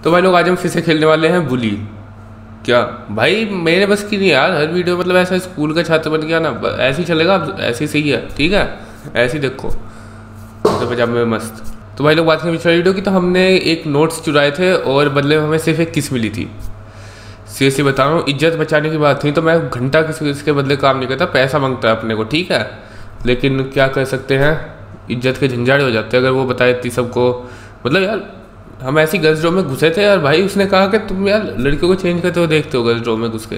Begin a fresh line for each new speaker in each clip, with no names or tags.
तो भाई लोग आज हम फिर से खेलने वाले हैं बुली। क्या भाई मेरे बस की नहीं यार, हर वीडियो मतलब ऐसा स्कूल का छात्र बन गया ना, ऐसे ही चलेगा, ऐसे ही सही है, ठीक है ऐसे ही देखो तो पजामे में मस्त। तो भाई लोग बात करें पिछले वीडियो की, तो हमने एक नोट्स चुराए थे और बदले में हमें सिर्फ एक किस मिली थी। सीरियसली बता रहा हूँ, इज्जत बचाने की बात थी तो मैं घंटा किसी के बदले काम नहीं करता, पैसा मांगता है अपने को, ठीक है, लेकिन क्या कर सकते हैं, इज्जत के झंझाड़े हो जाते हैं। अगर वो बताए थी सबको, मतलब यार हम ऐसी गर्ल्स रूम में घुसे थे यार, भाई उसने कहा कि तुम यार लड़कियों को चेंज करते हो देखते हो गर्ल्स रूम में घुस के,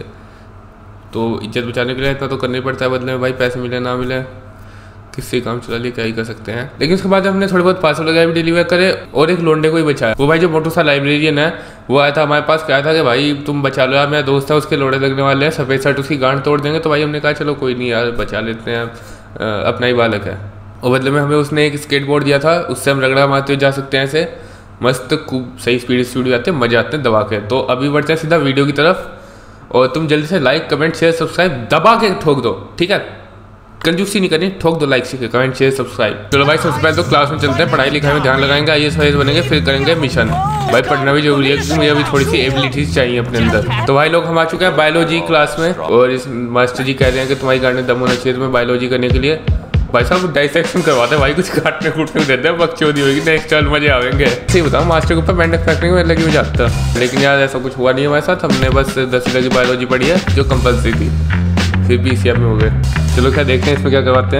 तो इज्जत बचाने के लिए इतना तो करना ही पड़ता है, बदले में भाई पैसे मिले ना मिले, किससे काम चला लिए क्या ही कर सकते हैं। लेकिन उसके बाद हमने थोड़े बहुत पार्सल वगैरह भी डिलीवर करे और एक लोंडे को ही बचाया। वो भाई जो मोटू सा लाइब्रेरियन है वो आया था हमारे पास, क्या था कि भाई तुम बचा लो यार, मेरा दोस्त है उसके लोड़े लगने वाले हैं, सफ़ेद शर्ट उसकी गांड तोड़ देंगे। तो भाई हमने कहा चलो कोई नहीं यार बचा लेते हैं, अपना ही बालक है। और बदले में हमें उसने एक स्केट बोर्ड दिया था, उससे हम रगड़ा मारते हुए जा सकते हैं ऐसे मस्त, खूब सही स्पीड जाते हैं, मजे आते हैं दबा के। तो अभी बढ़ते हैं सीधा वीडियो की तरफ, और तुम जल्दी से लाइक कमेंट शेयर सब्सक्राइब दबा के ठोक दो, ठीक है, कंजूसी नहीं करनी, ठोक दो लाइक से, कमेंट शेयर सब्सक्राइब। चलो भाई सबसे पहले तो क्लास में चलते हैं, पढ़ाई लिखाई में ध्यान लगाएंगे, IAS बनेंगे, फिर करेंगे मिशन। भाई पढ़ना भी जरूरी है क्योंकि मुझे अभी थोड़ी सी एबिलिटीज चाहिए अपने अंदर। तो भाई लोग हम आ चुके हैं बायोलॉजी क्लास में, और इस मास्टर जी कह रहे हैं कि तुम्हारी गांड में दम होना चाहिए तुम्हें बायोलॉजी करने के लिए। भाई साहब डाइसेक्शन करवाते हैं भाई, कुछ काटने कूटने देते हैं, बकचोदी होगी, नेक्स्ट चल मजे आएंगे। सही बताओ मास्टर के ऊपर मेंढक फेंकने में लगी हो जाता, लेकिन यार ऐसा कुछ हुआ नहीं हमारे साथ, हमने बस 10वीं की बायोलॉजी पढ़ी है जो कंपल्सरी थी, फिर भी CF में हो गए। चलो क्या देखते हैं इसमें क्या करवाते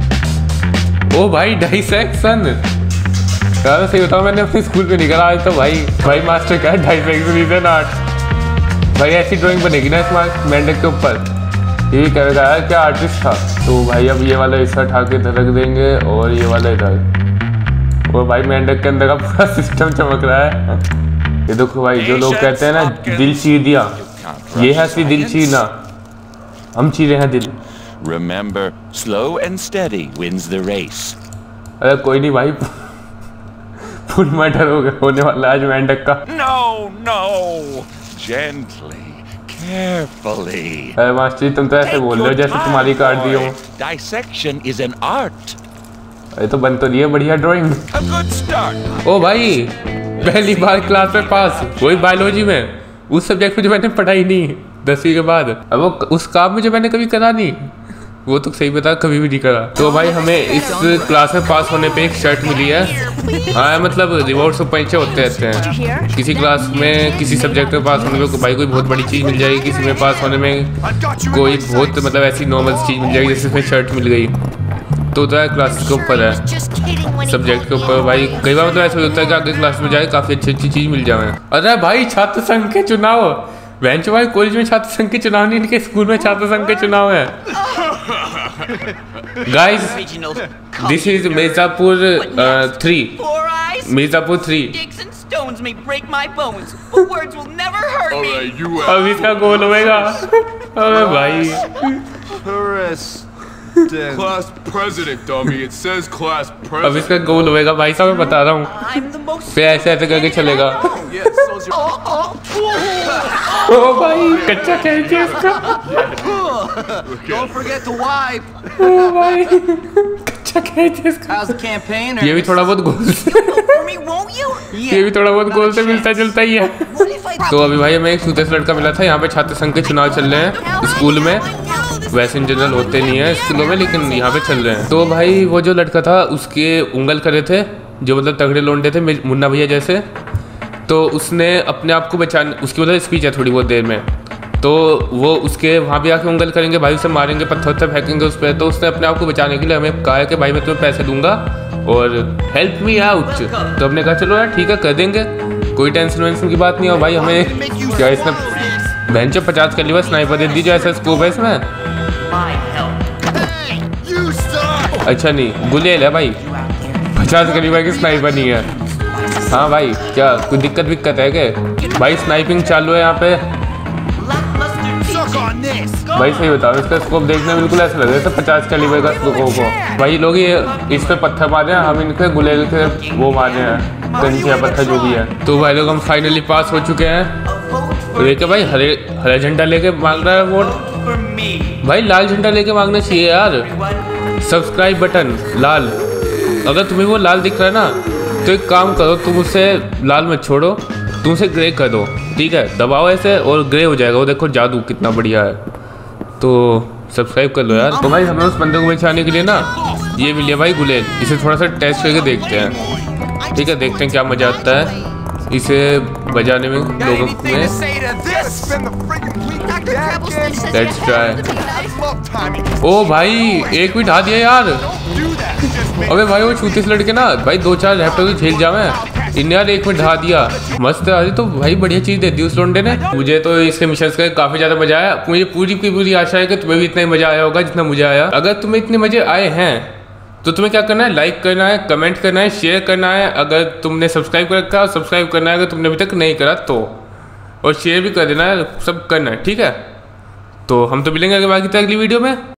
हैं। ओ भाई डाइसेक्शन, यार सही बताओ मैंने अपने स्कूल में नहीं करा आज तो भाई मास्टर क्या है डाइसेक्शन इज एन आर्ट। भाई ऐसी ड्राइंग बनेगी ना इस मेंढक के ऊपर, ये करेगा यार क्या आर्टिस्ट था। तो भाई अब ये वाला हिस्सा उठा के धड़क देंगे और ये वाला इधर, और भाई मेंढक के अंदर का पूरा सिस्टम चमक रहा है। ये देखो भाई जो लोग कहते हैं ना दिल चीर दिया, ये है असली दिल चीरना, हम चीरे हैं दिल।
Remember, slow and steady wins the race.
अरे कोई नहीं भाई, फुल मैटर होने वाला आज मेंढक का।
No, gently, carefully.
अरे मास्टर जी तुम तो ऐसे बोल रहे हो जैसे तुम्हारी कार्ड दी हो।
Dissection is an art.
अरे तो बन तो रही है बढ़िया ड्राइंग।
A good start.
ओ भाई पहली बार क्लास में पास, वही बायोलॉजी में, उस सब्जेक्ट में जो मैंने पढ़ाई नहीं 10वीं के बाद, अब वो उस काम में जो मैंने कभी करा नहीं, वो तो सही बता कभी भी नहीं करा। तो भाई हमें इस क्लास में पास होने पे एक शर्ट मिली है। हाँ मतलब रिवॉर्ड्स और पैसे होते रहते हैं, किसी क्लास में किसी सब्जेक्ट में पास होने पे भाई कोई बहुत बड़ी चीज़ मिल जाएगी, किसी में पास होने में कोई बहुत मतलब ऐसी नॉर्मल चीज़ मिल जाएगी, जैसे इसमें शर्ट मिल गई। तो क्लास के ऊपर है, सब्जेक्ट के ऊपर भाई कई बार मतलब ऐसा होता है कि आगे क्लास में जाए काफ़ी अच्छी चीज़ मिल जाए। अरे भाई छात्र संघ के चुनाव, बेंच भाई कॉलेज में छात्र संघ के चुनाव नहीं, इनके स्कूल में छात्र संघ के चुनाव है। Guys this is Mirzapur 3, Mirzapur 3। अब इसका गोल होएगा, अरे भाई
Class president, dummy. It says class president.
अब इसका गोल होएगा भाई साहब, मैं बता रहा हूँ, फिर ऐसे करके चलेगा। ओ भाई कच्चा खेल है इसका।
Don't forget to wipe.
ओ भाई कच्चा खेल है इसका।
How's the campaign?
ये भी थोड़ा बहुत गोल ये भी थोड़ा बहुत गोल से मिलता जुलता ही है। तो अभी भाई हमें एक सूते से लड़का मिला था, यहाँ पे छात्र संघ के चुनाव चल रहे हैं स्कूल में, वैसे इन जनरल होते नहीं है स्कूलों में लेकिन यहाँ पे चल रहे हैं। तो भाई वो जो लड़का था उसके उंगल करे थे जो मतलब तगड़े लोंडे थे मुन्ना भैया जैसे, तो उसने अपने आप को बचाने, उसकी मतलब स्पीच है थोड़ी बहुत देर में, तो वो उसके वहाँ भी आके उंगल करेंगे भाई, उसे मारेंगे, पत्थर फेंकेंगे उस पर। तो उसने अपने आप को बचाने के लिए हमें कहा है कि भाई मैं तुम्हें पैसे दूंगा और हेल्प मी आउट। तो हमने कहा चलो यार ठीक है कर देंगे, कोई टेंशन वेंशन की बात नहीं हो। भाई हमें क्या इसने बेंच 50 का लिवर स्नाइपर दे दी जो ऐसा स्कोप है इसमें। अच्छा नहीं गुलेल है भाई, 50 करीबा की स्नाइपर नहीं है। हाँ भाई क्या कोई दिक्कत है क्या भाई, स्नाइपिंग चालू है यहाँ पे। भाई सही बताओ इसका स्कोप देखने में बिल्कुल ऐसा लग रहा है 50 कैलिबर का स्कोप हो। भाई लोग ये इस पे पत्थर मारे हैं, हम इनके गुलेल के वो मारे हैं, कंचिया पत्थर जो भी है। तो भाई लोग हम फाइनली पास हो चुके हैं। लेके भाई हरा झंडा लेके मांग रहा है वोट, भाई लाल झंडा लेके मांगना चाहिए यार। सब्सक्राइब बटन लाल, अगर तुम्हें वो लाल दिख रहा है ना तो एक काम करो, तुम उसे लाल मत छोड़ो, तुम उसे ग्रे कर दो, ठीक है, दबाओ ऐसे और ग्रे हो जाएगा। वो देखो जादू कितना बढ़िया है। तो सब्सक्राइब कर लो यार। तो भाई हमें उस बंदे को बचाने के लिए ना ये मिल लिया भाई गुलेल। इसे थोड़ा सा टेस्ट करके देखते हैं, ठीक है, देखते हैं क्या मजा आता है इसे बजाने में लोगों में। Let's try. ओ भाई 1 मिनट हाथ दिया यार। अबे भाई वो छूते से लड़के ना भाई 2-4 रैप्टर झेल जावे इन यार। 1 मिनट हाथ दिया, मस्त है। तो भाई बढ़िया चीज़ दे दी उस लोंडे ने। मुझे तो इसके मिशंस का काफ़ी ज़्यादा मजा आया। मुझे पूरी की पूरी आशा है कि तुम्हें भी इतना ही मजा आया होगा जितना मुझे आया। अगर तुम्हें इतने मजे आए हैं तो तुम्हें क्या करना है, लाइक करना है, कमेंट करना है, शेयर करना है। अगर तुमने सब्सक्राइब कर रखा है सब्सक्राइब करना है, अगर तुमने अभी तक नहीं करा तो, और शेयर भी कर देना है, सब करना है, ठीक है। तो हम तो मिलेंगे अगली बार की अगली वीडियो में।